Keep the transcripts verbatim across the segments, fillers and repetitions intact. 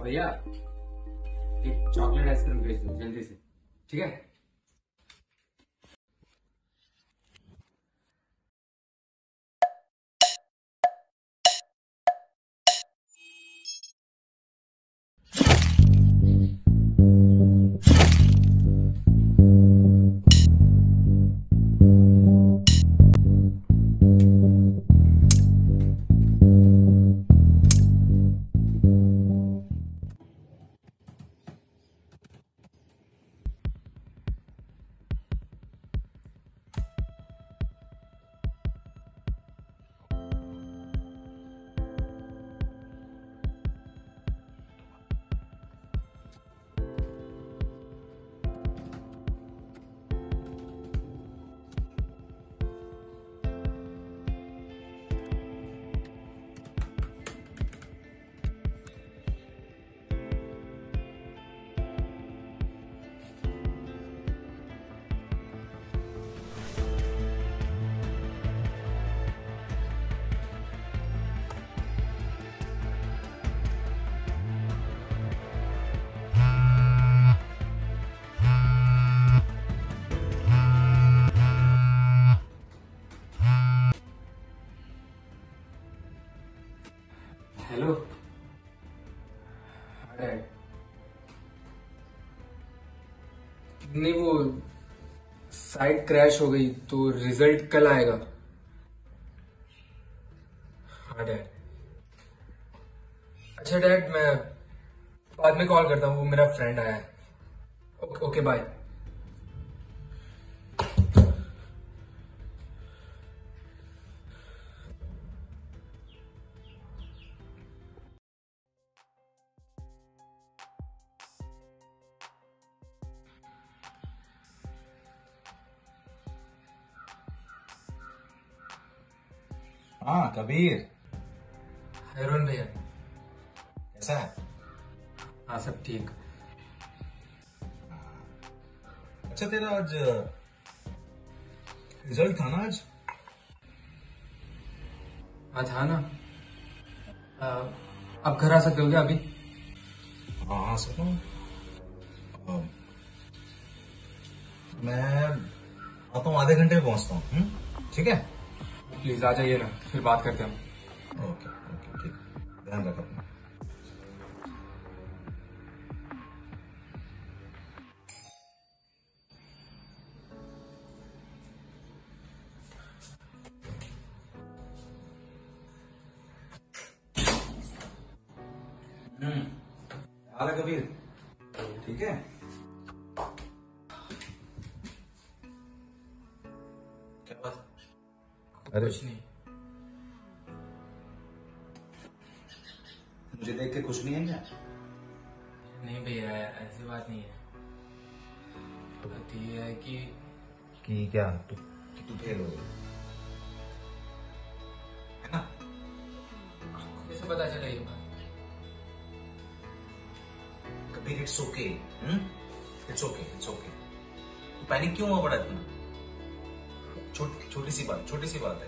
भैया एक chocolate ice cream भेज दो जल्दी से, ठीक है? Hello dad. नहीं, वो साइट क्रैश हो गई तो रिजल्ट कल आएगा। हाँ डैड। अच्छा डैड, मैं बाद में कॉल करता हूँ, वो मेरा फ्रेंड आया है। Okay okay bye. हाँ कबीर। हैरून भैया, कैसा है? हाँ सब ठीक। अच्छा तेरा आज रिजल्ट था ना आज? आज हाँ ना। आ, आप घर आ सकते हो क्या अभी? हाँ आ सकता हूँ। मैं आता हूँ, आधे घंटे में पहुंचता हूँ। ठीक है, प्लीज आ जाइए ना, फिर बात करते हैं। ओके ओके ठीक, ध्यान रख अपना। हम्म हाल है कबीर? ठीक है। क्या बात? अरे कुछ नहीं। मुझे देख के खुश नहीं है क्या? नहीं भैया, ऐसी बात नहीं है। बात ये है कि कि क्या तू कि तू फेल हो गई है ना? आपको कैसे पता चला ये बात? Kabir it's okay. It's okay it's okay. तू पैनिक क्यों हुआ पड़ा इतना? छोटी छोटी सी बात छोटी सी बात है।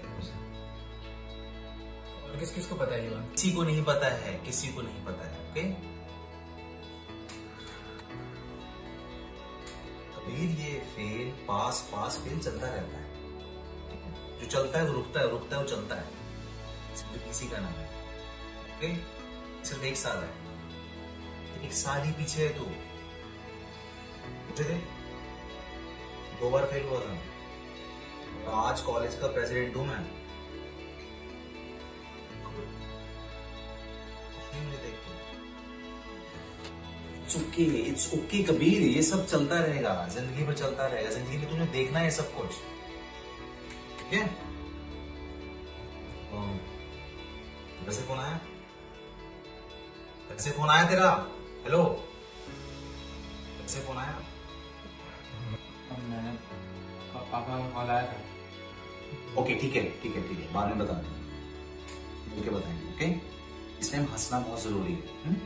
और किस किस को पता है ये बात? किसी को नहीं पता है, किसी को नहीं पता है। ओके कबीर, ये फेल पास पास फेल चलता रहता है। ठीक है, जो चलता है वो रुकता है, रुकता है वो चलता है। सिर्फ किसी का नाम है। ओके, सिर्फ एक साल है, एक साल ही पीछे है तू। मुझे देख, दो बार फेल हुआ था और आज कॉलेज का प्रेसिडेंट हूं मैं। मुझे देख के it's okay it's okay Kabir, ये सब चलता रहेगा, जिंदगी में चलता रहेगा। जिंदगी में तुम्हें देखना है सब कुछ। ठीक है? वैसे फोन आया? वैसे फोन आया तेरा? हेलो, वैसे फोन आया? मैंने पापा का कॉल आया था। ओके ठीक है ठीक है ठीक है, बाद में बता देंगे, मिलके बताएंगे। ओके, इस टाइम हंसना बहुत जरूरी है। हुँ?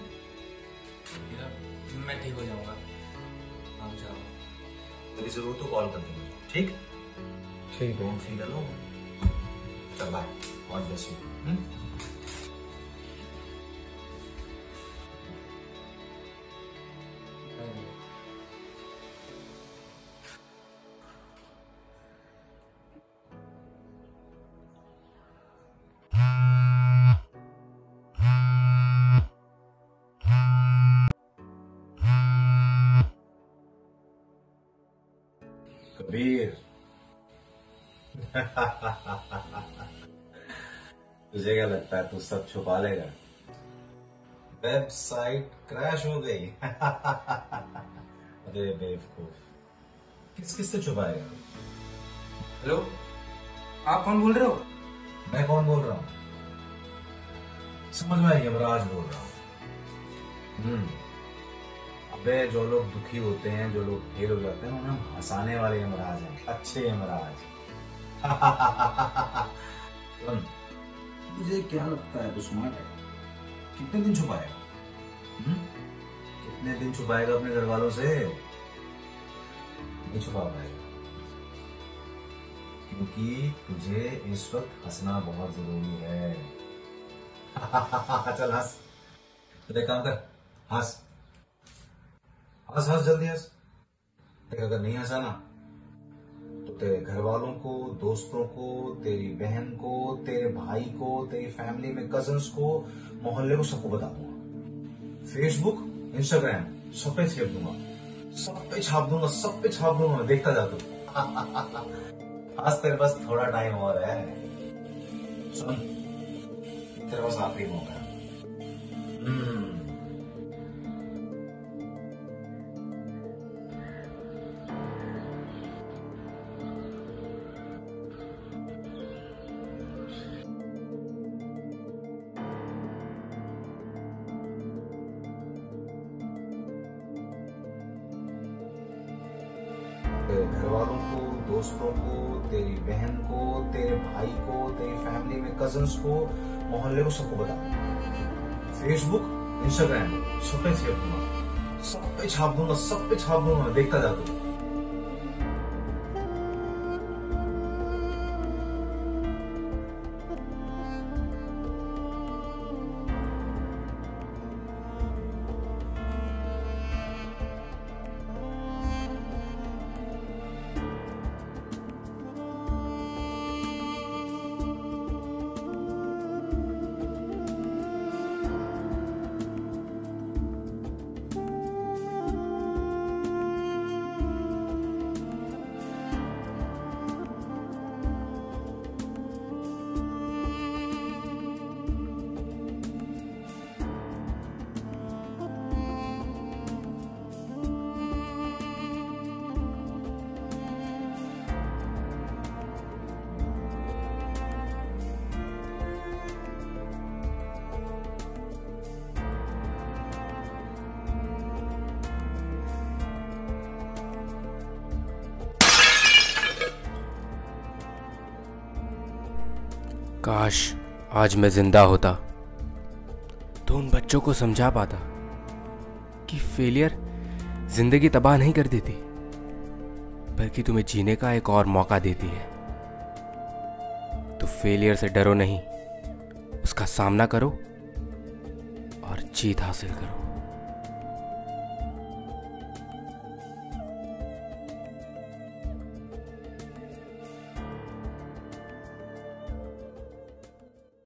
मैं ठीक हो जाऊंगा, आप जाओ। कभी जरूरत तो कॉल कर देंगे। ठीक ठीक है। फील लो, चल bye, all the best. Kabir तुझे क्या लगता है तू सब छुपा लेगा? वेबसाइट क्रैश हो गई। अरे बेवकूफ, किस किस से छुपाएगा? हेलो, आप कौन बोल रहे हो? मैं कौन बोल रहा हूँ? समझ में आई, यमराज बोल रहा हूँ। हम्म अबे जो लोग दुखी होते हैं, जो लोग फेल हो जाते हैं, उन्हें हम हंसाने वाले यमराज हैं, अच्छे यमराज। सुन, मुझे क्या लगता है तू स्मार्ट है? कितने दिन छुपाएगा? हम्म? कितने दिन छुपाएगा अपने घर वालों से? नहीं छुपा पाएगा, क्योंकि तुझे इस वक्त हंसना बहुत जरूरी है। चल हंस, तो एक काम कर, हंस हंस हंस जल्दी हंस। देख, अगर नहीं हंसा ना तो तेरे घर वालों को, दोस्तों को, तेरी बहन को, तेरे भाई को, तेरी फैमिली में कजन्स को, मोहल्ले को, सबको बता दूंगा। फेसबुक, इंस्टाग्राम सब पे छाप दूंगा, सब पे छाप दूंगा, सब पे छाप दूंगा। देखता जा तू। आज तेरे पास थोड़ा टाइम और है। सुन, तेरे पास आखिरी मौका है। हम्म तेरे घर वालों को, दोस्तों को, तेरी बहन को, तेरे भाई को, तेरी फैमिली में कजन्स को, मोहल्ले को, सबको बता। फेसबुक, इंस्टाग्राम सब पे छाप दूंगा, सब पे छाप दूंगा, सब पे छाप दूंगा। देखता जा तू। काश आज मैं जिंदा होता तो उन बच्चों को समझा पाता कि फेलियर जिंदगी तबाह नहीं कर देती, बल्कि तुम्हें जीने का एक और मौका देती है। तो फेलियर से डरो नहीं, उसका सामना करो और जीत हासिल करो।